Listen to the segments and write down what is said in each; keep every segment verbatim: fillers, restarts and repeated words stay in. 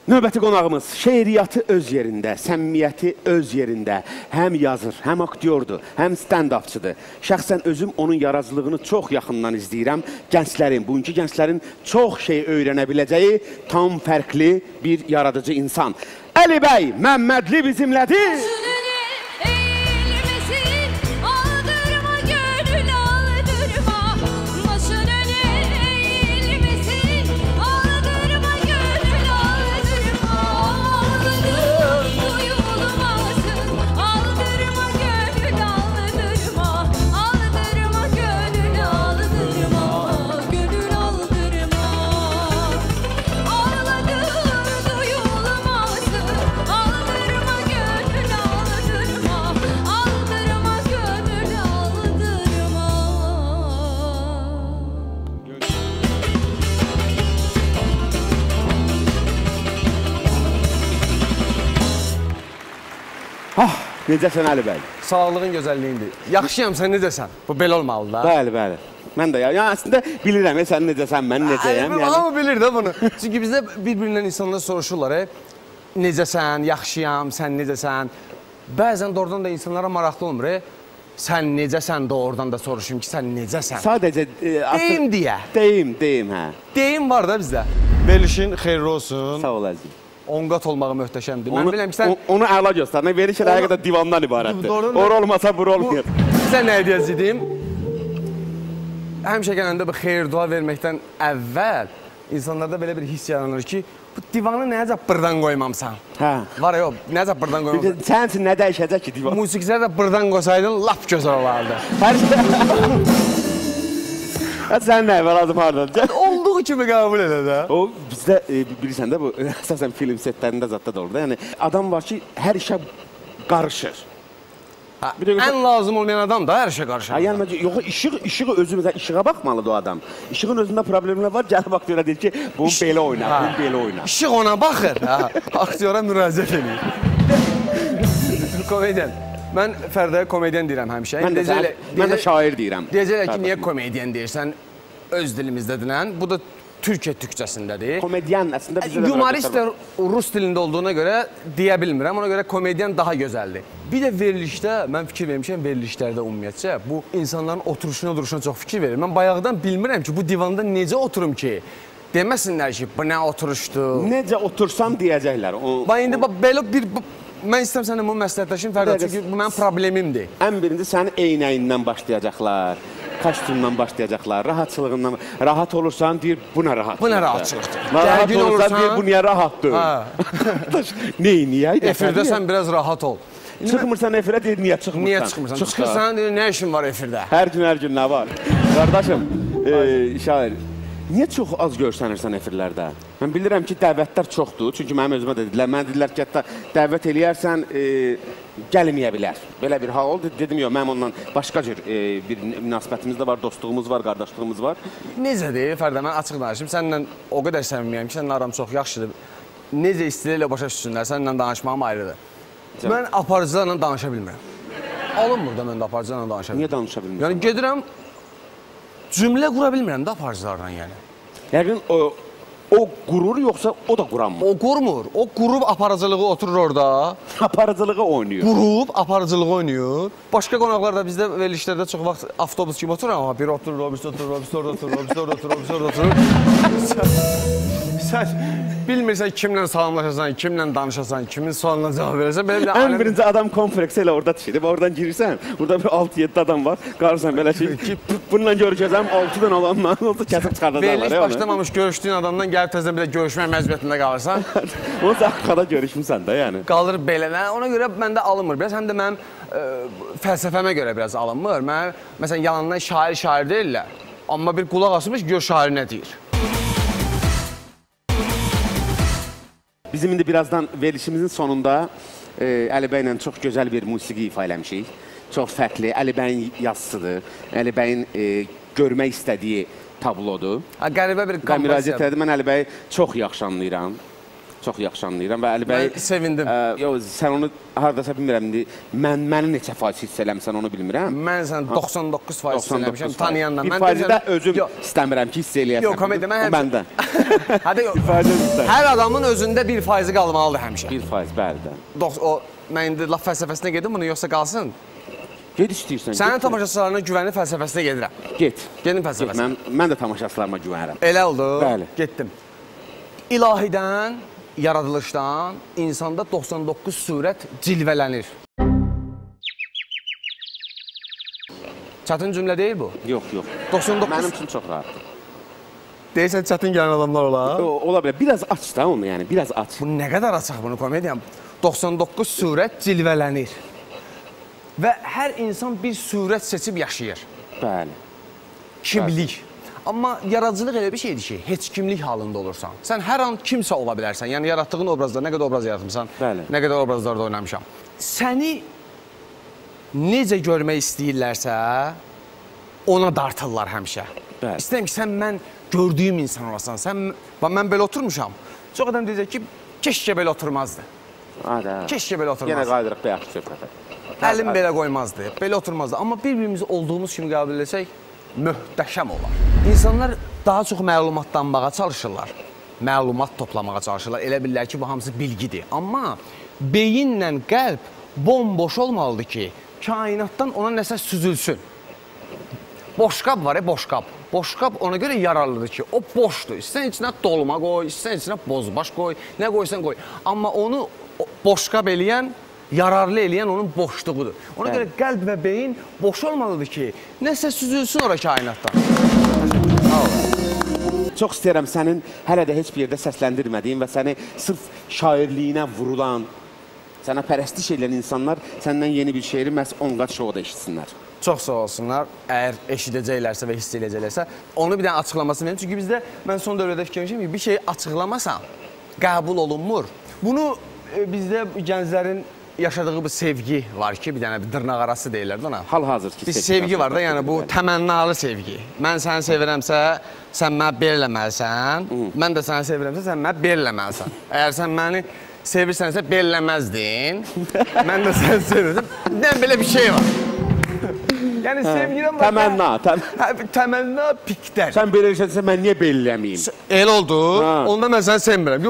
Növbəti qonağımız şeiriyyatı öz yerində, səmimiyyəti öz yerində. Həm yazır, həm aktyordur, həm stand-upçıdır. Şəxsən özüm onun yaradıcılığını çox yaxından izləyirəm. Gənclərin, bugünkü gənclərin çox şey öyrənə biləcəyi tam fərqli bir yaradıcı insan. Əli bəy Məmmədli bizimlədir. Ah, necəsən Əli bəy? Sağlığın gözəlliyindir. Yaxşıyam, sən necəsən? Bu belə olmalı da. Bəli, bəli. Mən də ya, ya əslində bilirəm, sən necəsən, mən necəyəm. Yəni. Hamı bilir də bunu. Çünki bizdə bir-birindən insanlar soruşurlar, e, necəsən, yaxşıyam, sən necəsən? Bəzən doğrudan da insanlara maraqlı olmur, e, sən necəsən doğrudan da soruşum ki, sən necəsən? Sadəcə... E, deyim deyə. Deyim, deyim, hə. Deyim var da bizdə. Verilişin xeyirli olsun. Sağ ol, əzim. on qat olmağı möhtəşəmdir. Mən biləm ki, sən... Onu əla göstər. Veriş elə qədər divandan ibarətdir. Or olmasa bur olmuyor. Sizə nə edəcəydim? Həmişə gələndə bu xeyir dua verməkdən əvvəl insanlarda belə bir hiss yaranır ki, bu divanı nəyəcə bırdan qoymamsan? Hə. Var ya, nəyəcə bırdan qoymamsan? Sənin üçün nə dəyişəcək ki divan? Musiqilər də bırdan qoysaydın, lap gözəl olardı. Hər Sən nə evvel adım haradadır? Olduğu kimi qəbul edə də. O, bizdə e, bilirsən də bu, əsasən film setlərində zatda da orada. Yəni, adam var ki, hər işə qarışır. Ha, ən lazım olmayan adam da hər işə qarışır. Ha, yəni, yox, işıq, işığı özü, məsələn, işığa baxmalıdır o adam. İşığın özündə problemlər var, gəlib aktyora deyir ki, bunu belə oyna, bunu belə oyna. İşıq ona baxır, aktyora müraciət edir. Komediyan. Mən Fərdəyə komediyan deyirəm həmişə. Mən də, deyəcək, mən də şair deyirəm. Deyəcəklər ki, niyə komediyan deyirsən öz dilimizdə dinən? Bu da Türkiyə türkcəsindədir. Komediyan əslində bizə də... Humorist də rus dilində olduğuna görə deyə bilmirəm. Ona görə komediyan daha gözəldir. Bir də verilişdə, mən fikir vermişəm verilişlərdə ümumiyyətcə, bu insanların oturuşuna, duruşuna çox fikir verir. Mən bayaqdan bilmirəm ki, bu divanda necə oturum ki, deməsinlər ki, bu nə oturuşdur. Necə otursam deyəcəklər. Bax, indi belə bir... Mən istəyəm sənin bu məsləhətləşin Fərdə, çünki bu mənim problemimdir. Ən birinci sənin eynəyindən başlayacaqlar, kostyumdan başlayacaqlar, rahatçılığından. Rahat olursan, deyir, bu nə rahatçılıqdır? Bu nə rahatçılıqdır? Rahat olursan, deyir, bu niyə rahatdır? Neyniyək? Efirdə sən biraz rahat ol. Çıxmırsan efirə, deyir, niyə çıxmırsan? Niyə çıxmırsan? Çıxırsan, deyir, nə işin var efirdə? Hər gün, hər gün nə var? Qardaşım, şair, niyə çox az görsənirsən efirlərdə? Mən bilirəm ki, dəvətlər çoxdur, çünki mənim özümə də dedilər. Mən dedilər ki, hətta dəvət eləyərsən, gəlməyə bilər. Belə bir hal oldu. Dedim, yox, mənim ondan başqa cür bir münasibətimiz də var, dostluğumuz var, qardaşlığımız var. Necədir, Fərdə, mən açıq danışım. Səninlə o qədər səmimiyəm ki, sənin aram çox yaxşıdır. Necə istəyirlər başa düşsünlər, səninlə danışmağım ayrıdır. Mən aparıcılarla danışa bilmirəm. Alınmır da mən də aparıcılarla danışa bilmirəm. Niyə danışa bilmirəm? Yəni, gedirəm, cümlə qura bilmirəm də aparıcılarla, yəni. Yəqin, o qurur, yoxsa o da quranmır? O qurmur. O qurub aparıcılığı oturur orada. Aparıcılığı oynayır. Qurub aparıcılığı oynayır. Başqa qonaqlar da bizdə verilişlərdə çox vaxt avtobus kimi oturur, amma biri oturur, o birisi oturur, o birisi orada oturur, o birisi orada oturur, o birisi orada oturur. Sən bilmirsən kimlə salamlaşasan, kimlə danışasan, kimin sualına cavab verəsən. Ən birinci adam kompleks elə orada düşür. Oradan girirsən, burada bir altı yeddi adam var. Qarırsan belə ki, bununla görüşəcəm, altıdan alanla kəsib çıxardacaqlar. Veriliş başlamamış görüşdüyün adamdan gəlib təzən bir də görüşmək məcburiyyətində qalırsan. Onu da arxada görüşmüsən də, yəni. Qalır belə. Ona görə məndə alınmır. Biraz həm də mənim fəlsəfəmə görə biraz alınmır. Mən, məsələn, yalandan şair şair deyirlər. Amma bir qulaq asılmış, gör şair nə deyir. Bizim indi birazdan verilişimizin sonunda Əli bəylə çox gözəl bir musiqi ifa eləmişik. Çox fərqli. Əli bəyin yazısıdır. Əli bəyin görmək istədiyi tablodur. Qəribə bir kompozisiya. Müraciət elədim, mən Əli bəyi çox yaxşı anlayıram. Çox yaxşı anlayıram və Əli bəy... Mən sevindim. Yox, sən onu haradasa bilmirəm, mən məni neçə faiz hiss eləmişsən onu bilmirəm. Mən sən doxsan doqquz faiz hiss eləmişəm, tanıyanla. Bir faizi də özüm istəmirəm ki, hiss eləyəsən. Yox, komediya, mən məndən. Hədə yox, hər adamın özündə bir faizi qalmalıdır həmişə. Bir faiz, bəli də. O, mən indi laf fəlsəfəsinə gedim bunu, yoxsa qalsın? Ged istəyirsən. Sənin tamaşaçılarına güvənli fəlsəfəsinə gedirəm. Get. Gedin fəlsəfəsinə. Mən də tamaşaçılarıma güvənirəm. Elə oldu? Bəli. Getdim. İlahidən, yaradılışdan insanda doxsan doqquz surət cilvələnir. Çətin cümlə deyil bu? Yox, yox. doxsan doqquz... Mənim üçün çox rahatdır. Deyirsən, çətin gələn adamlar olar? Ola bilər. Biraz aç da onu, yəni, biraz aç. Bu nə qədər açıq bunu, komediyam? doxsan doqquz surət cilvələnir. Və hər insan bir surət seçib yaşayır. Bəli. Kimlik. Amma yaradıcılıq elə bir şeydir ki, heç kimlik halında olursan. Sən hər an kimsə ola bilərsən. Yəni, yaratdığın obrazda nə qədər obraz yaratmışsan, Bəli. nə qədər obrazlarda oynamışam. Səni necə görmək istəyirlərsə, ona dartırlar həmişə. Bəli. İstəyirəm ki, sən mən gördüyüm insan olasan. Sən, mən belə oturmuşam. Çox adam deyəcək ki, keşkə belə oturmazdı. Adə. Keşkə belə oturmazdı. Yenə qaydırıq bir yaxşı söhbətə. Əlim belə qoymazdı, belə oturmazdı. Amma bir-birimizi olduğumuz kimi qəbul etsək, möhtəşəm olar. İnsanlar daha çox məlumatlanmağa çalışırlar. Məlumat toplamağa çalışırlar. Elə bilirlər ki, bu hamısı bilgidir. Amma beyinlə qəlb bomboş olmalıdır ki, kainatdan ona nəsə süzülsün. Boşqab var, e, boşqab. Boşqab ona görə yararlıdır ki, o boşdur. İstən içinə dolma qoy, istən içinə bozbaş qoy, nə qoysan qoy. Amma onu boşqab eləyən, yararlı eləyən onun boşluğudur. Ona görə qəlb və beyin boş olmalıdır ki, nəsə süzülsün ora kainatdan. Çox istəyirəm sənin hələ də heç bir yerdə səsləndirmədiyin və səni sırf şairliyinə vurulan, sənə pərəstiş edən insanlar səndən yeni bir şeiri məhz on qat şovda eşitsinlər. Çox sağ olsunlar. Əgər eşidəcəklərsə və hiss edəcəklərsə, onu bir dənə açıqlamasını verin. Çünki bizdə, mən son dövrdə fikirmişim ki, bir şey açıqlamasan, qəbul olunmur. Bunu e, bizdə gənclərin yaşadığı bu sevgi var ki, bir dənə bir dırnaq arası deyirlər də ona. Hal-hazır ki, bir sevgi var da, yəni bu təmənnalı sevgi. Mən səni sevirəmsə, sən mənə belə eləməlisən. Mən də səni sevirəmsə, sən mənə belə eləməlisən. Əgər sən məni sevirsənsə, belə eləməzdin. Mən də səni sevirəm. Dən belə bir şey var. Yəni sevgidən var. Təmənna. Təmənna piklər. Sən belə eləşədirsə, mən niyə belə eləməyim? El oldu, onda mən səni sevmirəm.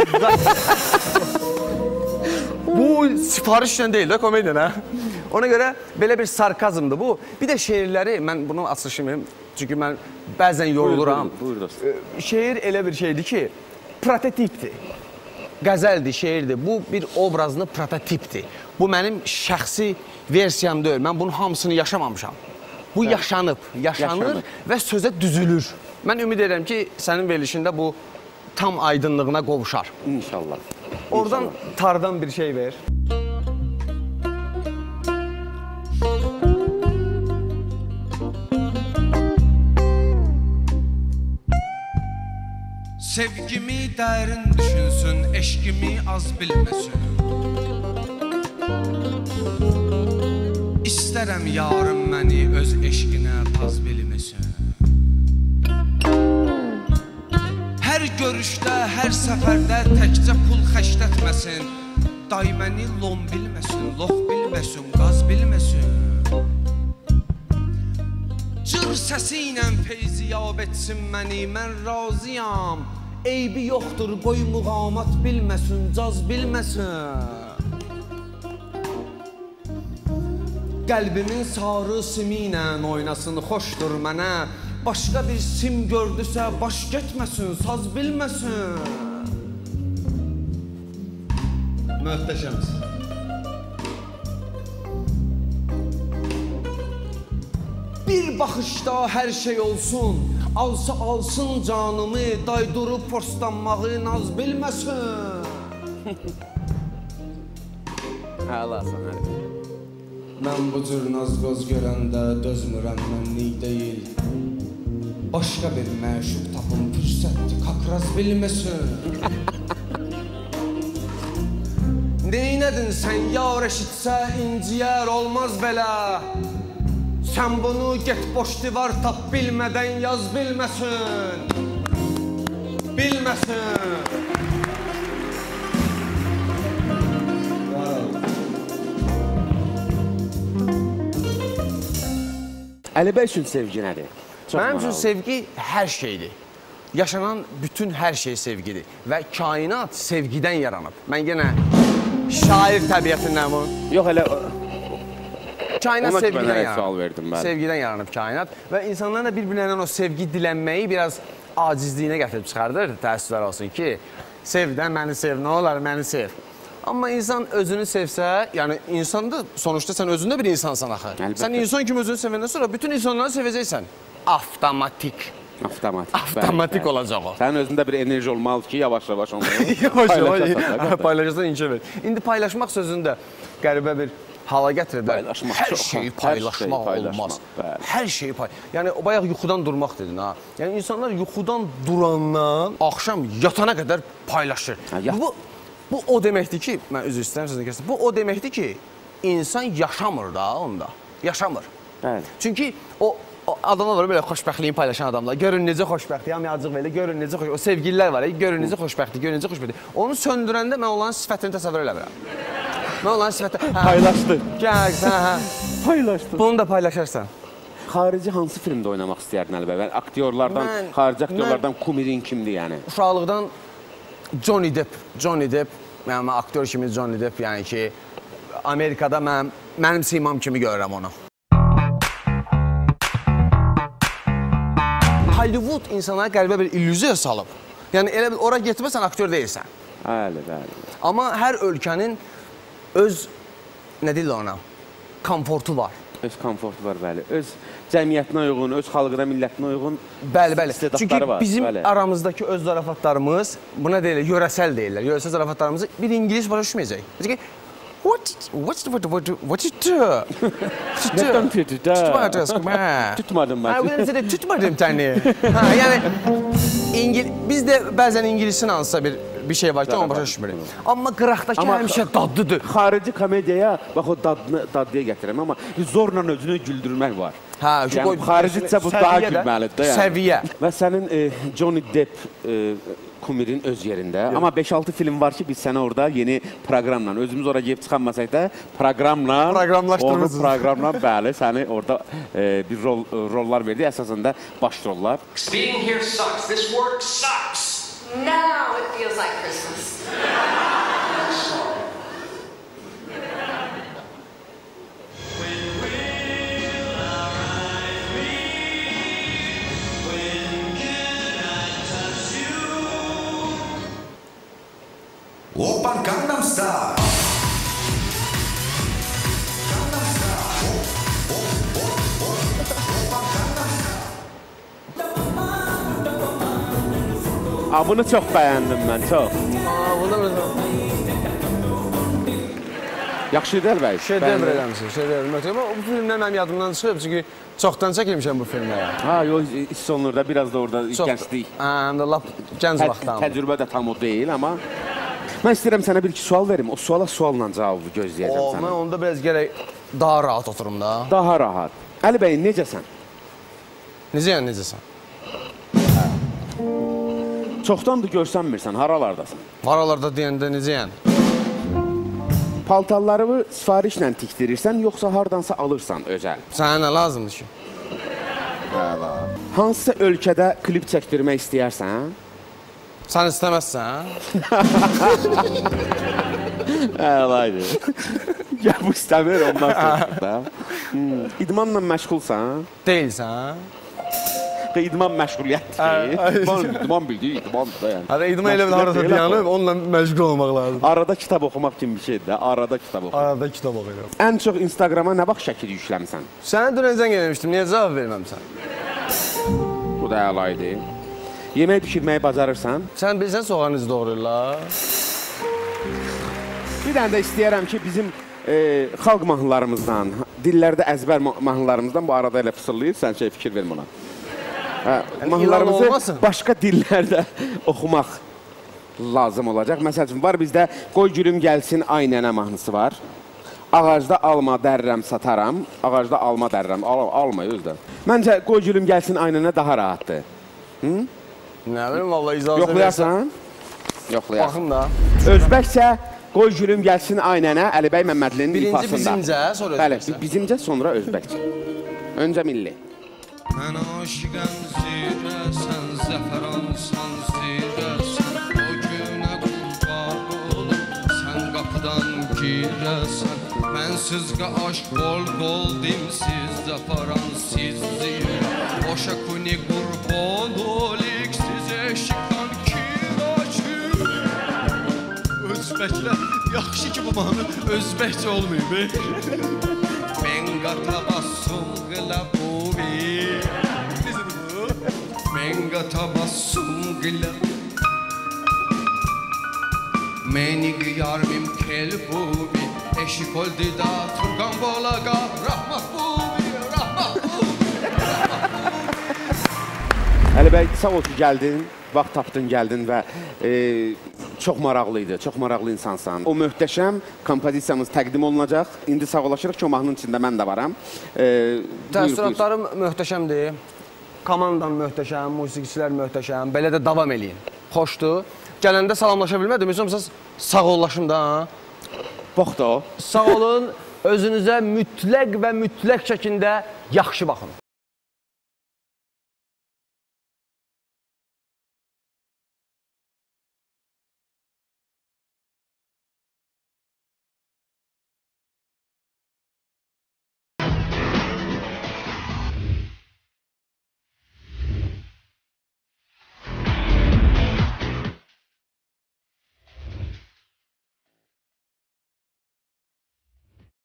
Bu sifarişlə deyil də, komediyan, hə? Ona görə belə bir sarkazmdır bu. Bir də şeirləri, mən bunu açılışım verim. Çünki mən bəzən yoruluram. Buyur, dostum. Şeir elə bir şeydir ki, prototipdir. Qəzəldir, şeirdir. Bu bir obrazlı prototipdir. Bu mənim şəxsi versiyam deyil. Mən bunun hamısını yaşamamışam. Bu yaşanıb, yaşanır və sözə düzülür. Mən ümid edirəm ki, sənin verilişində bu tam aydınlığına qovuşar. İnşallah. Oradan tardan bir şey ver. Sevgimi dərin düşünsün, eşqimi az bilməsin. İstərəm yarım məni öz eşqinə taz bilməsin. Hər görüşdə, hər səfərdə təkcə pul xəşlətməsin. Day məni lom bilməsin, lox bilməsin, qaz bilməsin. Cır səsi ilə feyziyab etsin məni, mən razıyam. Eybi yoxdur, qoy muğamat bilməsin, caz bilməsin. Qəlbimin sarı simi ilə oynasın, xoşdur mənə. Başqa bir sim gördüsə, baş getməsin, saz bilməsin. Möhtəşəmsin. Bir baxışda hər şey olsun, alsa alsın canımı, daydurub forslanmağı naz bilməsin. Həlasan, hələ. Mən bu cür naz-qoz görəndə dözmürəm mənlik deyil. Başqa bir məşuq tapım fürsətdir, kakraz bilməsin. Neynədin sən yar eşitsə inciyər olmaz belə. Sən bunu get boş divar tap bilmədən yaz bilməsin. Bilməsin. Əli bəy üçün sevgi nədir? Mənim üçün sevgi hər şeydir. Yaşanan bütün hər şey sevgidir. Və kainat sevgidən yaranıb. Mən yenə şair təbiətindən bu. Yox, elə... Kainat Ona sevgidən ki, yaranıb. sual verdim mən. Sevgidən yaranıb kainat. Və insanların da bir-birlərindən o sevgi dilənməyi biraz acizliyinə gətirib çıxardır. Təəssüflər olsun ki, sevdən məni sev, nə olar, məni sev. Amma insan özünü sevsə, yəni insanda sonuçta sən özündə bir insansan axı. Əlbəttə. Sən insan kimi özünü sevəndən sonra bütün insanları sevəcəksən. Avtomatik. Avtomatik. Avtomatik bəli, olacaq o. Sənin özündə bir enerji olmalı ki, yavaş-yavaş onu yavaş-yavaş paylaşırsan, inkişaf et. İndi paylaşmaq sözündə qəribə bir hala gətirib. Paylaşmaq hər çox, şeyi hər paylaşmaq şeyi olmaz. paylaşmaq, Hər şeyi paylaşmaq. Yəni, o bayaq yuxudan durmaq dedin, ha. Yəni, insanlar yuxudan durandan axşam yatana qədər paylaşır. Ha, yat. Bu, bu o deməkdir ki, mən üzr istəyirəm sözünü kəsdim, bu o deməkdir ki, insan yaşamır da onda, yaşamır. Bəli. Çünki o, o adamlar var belə xoşbəxtliyin paylaşan adamlar. Görün necə xoşbəxtdir, yamyacıq belə, görün necə xoşbəxtdir. O sevgililər var, görün necə xoşbəxtdir, görün necə xoşbəxtdir. Onu söndürəndə mən onların sifətini təsəvvür eləmirəm. Mən onların sifətini... Paylaşdı. Gəl, hə, hə. Paylaşdı. Bunu da paylaşarsan. Xarici hansı filmdə oynamaq istəyərdin Əli bəy? Aktyorlardan, Mən- xarici aktyorlardan kumirin kimdir yəni? Uşaqlıqdan Johnny Depp, Johnny Depp, yəni aktyor kimi Johnny Depp, yəni ki, Amerikada mən, mənim simam kimi görürəm onu. Hollywood insanlara qəribə bir illüziya salıb. Yəni, elə bil, ora getməsən, aktyor deyilsən. Bəli, bəli. Amma hər ölkənin öz, nə deyirlər ona, komfortu var. Öz komfortu var, bəli. Öz cəmiyyətinə uyğun, öz xalqına, millətinə uyğun Bəli, bəli. istedadları Çünki var. bizim bəli. aramızdakı öz zarafatlarımız, buna deyirlər, yörəsəl deyirlər. Yörəsəl zarafatlarımızı bir İngilis başa düşməyəcək. Deyəcək ki, what, what, what, what, what you do? Nədən tütü də? Tutmadın, mən. Tutmadım mən. Ha, bir də tutmadım səni. Ha, yəni, İngil biz də bəzən İngilisin hansısa bir bir şey var ki, onu başa düşmürük. Amma qıraqdakı Amma həmişə dadlıdır. Xarici komediyaya, bax o dadını, dadlıya gətirəm, amma zorla özünü güldürmək var. Hə, Yəni, xaricicə bu daha gülməlidir də yəni. Səviyyə. Və sənin e, Johnny Depp e, kumirin öz yerində. Yox. Amma beş altı film var ki, biz səni orada yeni proqramla, özümüz oraya gelib çıxanmasaq da, proqramla, onu proqramla, bəli, səni orada e, bir rol, rollar verdi, əsasında baş rollar. Being here sucks. This work sucks. Now it feels like Christmas. Oppa Gangnam Style. Aa, bunu çox bəyəndim mən, çox. Aa, bunda məsələn, Yaxşı idi Əli bəy. şedevr eləmişsin, şedevr. Amma bu filmlər mənim yadımdan çıxıb, çünki çoxdan çəkilmişəm bu filmlərə. Ha, yox, hiss olunur da, biraz da orada gənclik. Hə, həm də lap gənc Tə vaxtdan. təcrübə də tam o deyil, amma mən istəyirəm sənə bir iki sual verim. O suala sualla cavabı gözləyəcəm O, sənə. mən onda biraz gərək daha rahat oturum da. Daha rahat. Əli bəy, necəsən? Necə yəni necəsən? Çoxdandır görsənmirsən, haralardasan? Varalarda deyəndə necə yəni? Paltarlarını sifarişlə tikdirirsən, yoxsa hardansa alırsan özəl? Sənə nə lazımdır ki? Hansısa ölkədə klip çəkdirmək istəyərsən? Sən istəməzsən? Əlaydı. Ya bu istəmir, ondan sonra da. Hmm. İdmanla məşğulsan? Deyilsən? İdman məşğuliyyətdir. İdman, idman bildiyi idmandır da yəni. Hələ idman elə bir harada dayanıb, onunla məşğul olmaq lazım. Arada kitab oxumaq kimi bir şeydir də, arada kitab oxumaq. Arada kitab oxuyuram. Ən çox Instagrama nə vaxt şəkil yükləmisən? Sənə dünəncən gəlmişdim, niyə cavab verməmsən? Bu da əlaydı. Yemək pişirməyi bacarırsan? Sən bilsən soğan necə doğrayırlar? Bir dənə də istəyərəm ki, bizim e, xalq mahnılarımızdan, dillərdə əzbər mahnılarımızdan bu arada elə fısıldayır, sən şey fikir vermə ona. Hə, mahnılarımızı başqa dillərdə oxumaq lazım olacaq. Məsəl üçün, var bizdə Qoy gülüm gəlsin ay nənə mahnısı var. Ağacda alma dərrəm sataram, ağacda alma dərrəm, al alma özdə. Məncə Qoy gülüm gəlsin ay nənə daha rahatdır. Hı? Nə bilim, vallahi icazə Yoxlayarsan? Yoxlayarsan. Baxın da. Özbəkcə Qoy gülüm gəlsin ay nənə Əli bəy Məmmədlinin ifasında. Birinci bizimcə, sonra Bəli, özbəkcə. bizimcə, sonra özbəkcə. Öncə milli. Mən aşiqəm zirəsən, zəfəransan zirəsən. O günə qurban olum, sən qapıdan girəsən. Mənsiz qə aşk qol qol dimsiz, zəfəran siz zirə. Boşa kuni qurban olik, siz eşikdən kiraçı. Özbəklər, yaxşı ki bu mahnı özbəkcə olmayıb. Mən qatabassum qıla buvi. Mən qatabassum qıla. Məni qiyarmim kel buvi. Eşik oldu da Turgan Bolaga. Rahmat buvi, rahmat buvi. Əli bəy, sağ ol ki, gəldin, vaxt tapdın, gəldin və e, çox maraqlı idi, çox maraqlı insansan. O möhtəşəm kompozisiyamız təqdim olunacaq. İndi sağollaşırıq ki, o mahnının içində mən də varam. E, Təəssüratlarım möhtəşəmdir. Komandam möhtəşəm, musiqiçilər möhtəşəm. Belə də davam eləyin. Xoşdur. Gələndə salamlaşa bilmədim. Üzümsəz sağollaşım da. Bax da o. Sağ olun. Özünüzə mütləq və mütləq şəkildə yaxşı baxın.